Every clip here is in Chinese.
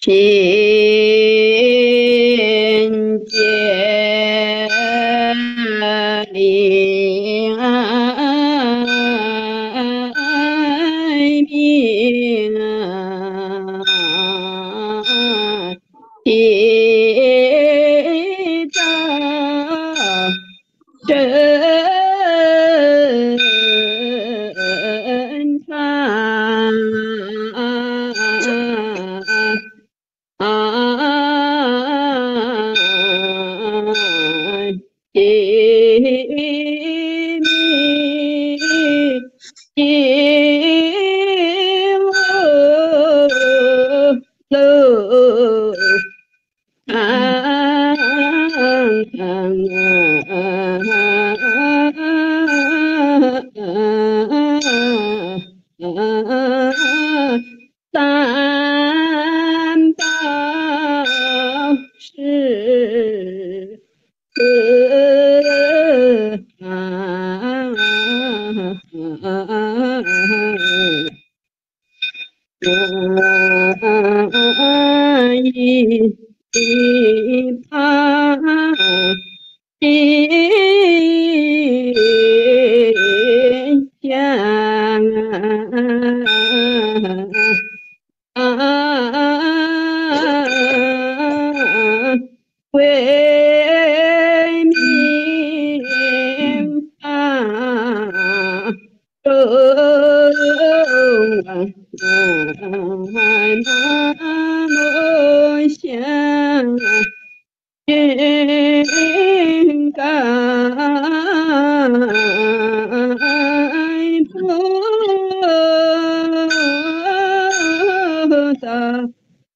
贫贱灵明地藏真传地名金楼三宝是一旁心香为民放舟梦想云盖菩萨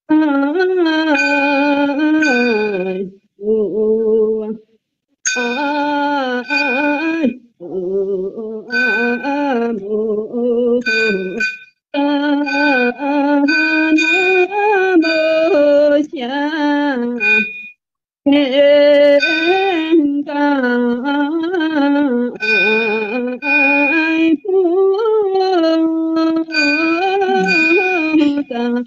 那么想天高菩萨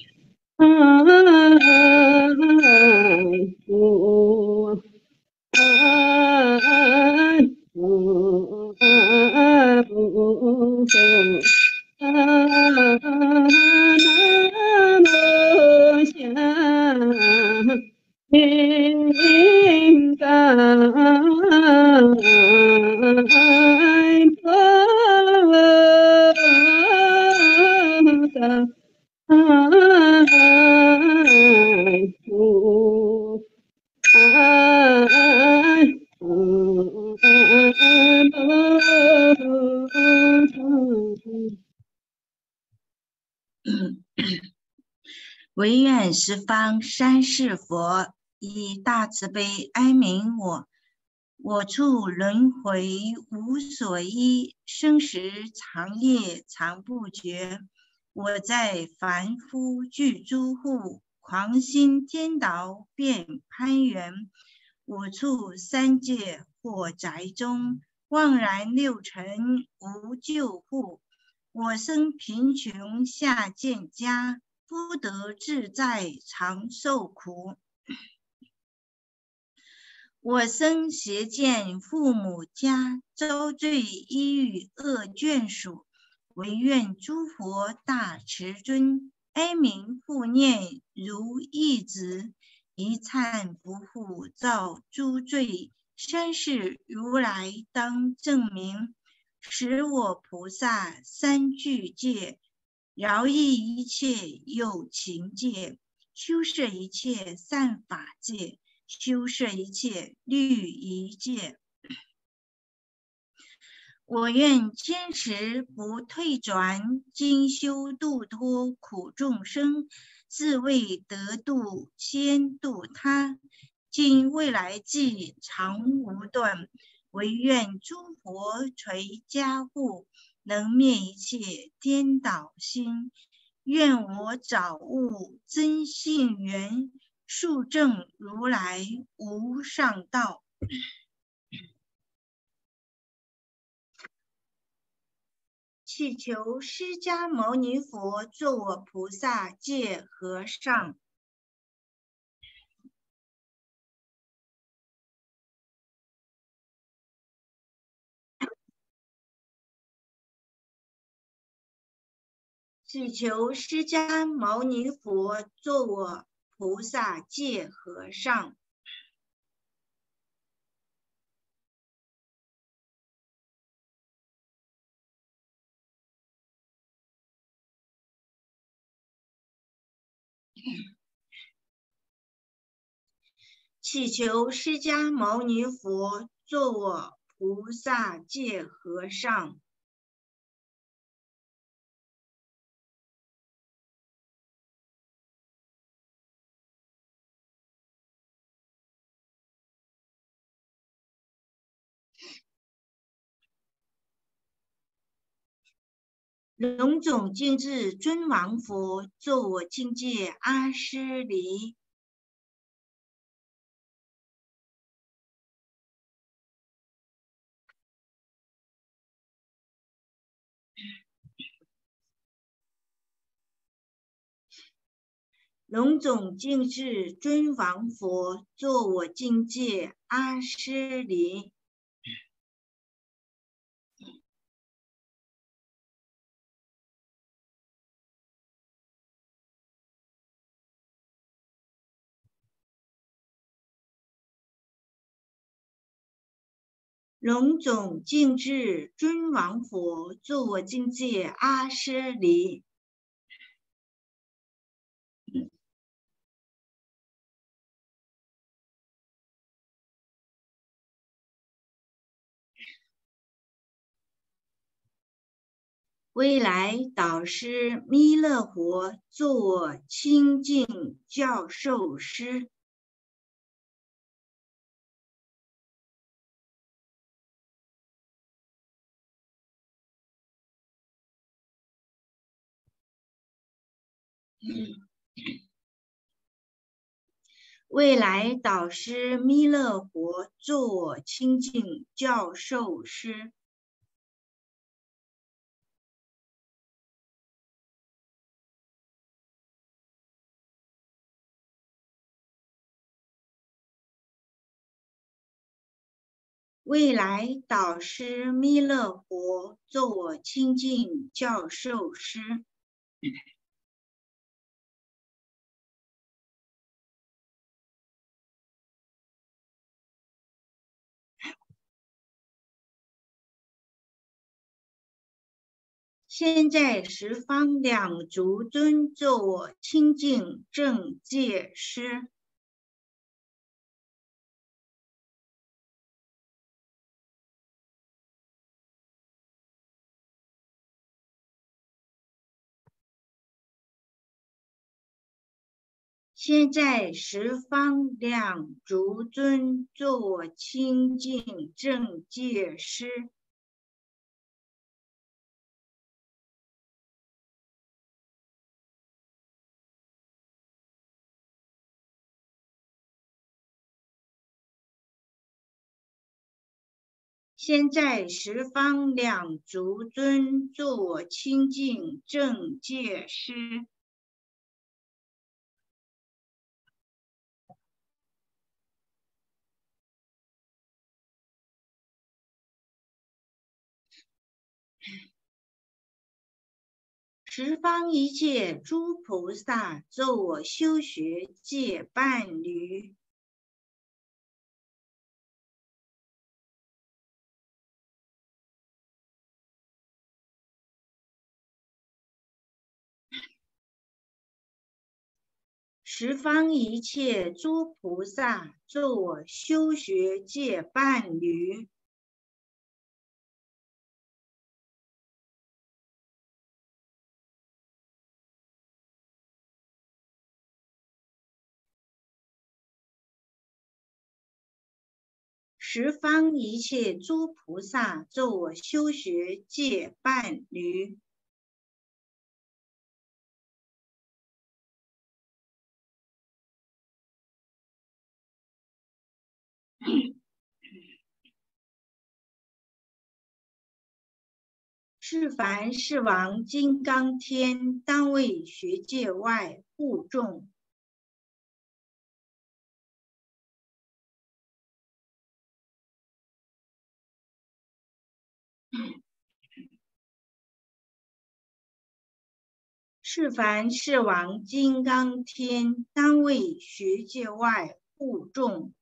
那么想天高菩萨唯愿十方三世佛以大慈悲哀悯我，我处轮回无所依，生死长夜常不绝。我在凡夫具诸户，狂心颠倒变攀缘。我处三界或宅中，妄然六尘无救护。我生贫穷下贱家，不得自在常受苦。我生邪见父母家，遭罪依于恶眷属。唯愿诸佛大慈尊，哀悯护念如义子，一忏不复造诸罪。三世如来当证明，使我菩萨三具戒，饶益一切有情戒，修摄一切善法戒，修摄一切律仪戒。我愿坚持不退转，精修度脱苦众生，自为得度先度他，今未来际常无断。唯愿诸佛垂加护，能灭一切颠倒心。愿我早悟真信缘，速证如来无上道。祈求释迦牟尼佛做我菩萨戒和尚。 祈求释迦牟尼佛做我菩萨戒和尚。祈求释迦牟尼佛做我菩萨戒和尚。龙种净智尊王佛作我境界阿诗离。龙种净智尊王佛作我境界阿诗离。龙种净智尊王佛作我境界阿诗离。未来导师弥勒佛作我清净教授师。未来导师弥勒佛作我清净教授师。未来导师弥勒佛作我清净教授师。现在十方两足尊作我清净正戒师。现在十方两足尊作我清净正戒师。现在十方两足尊作我清净正戒师。十方一切诸菩萨作我修学戒伴侣。十方一切诸菩萨作我修学戒伴侣。十方一切诸菩萨作我修学戒伴侣。是凡是王金刚天，当为学界外护众。 是凡是王金刚天，当为学界外护众。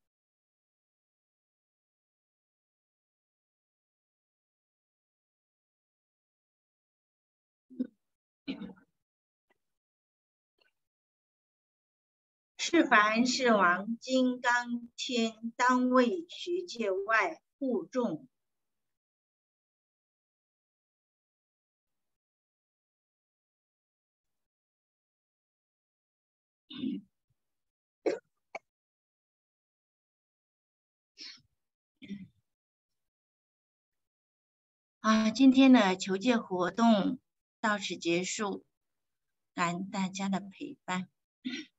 是凡是王金刚天，当为学界外护众。今天的求戒活动到此结束，感恩大家的陪伴。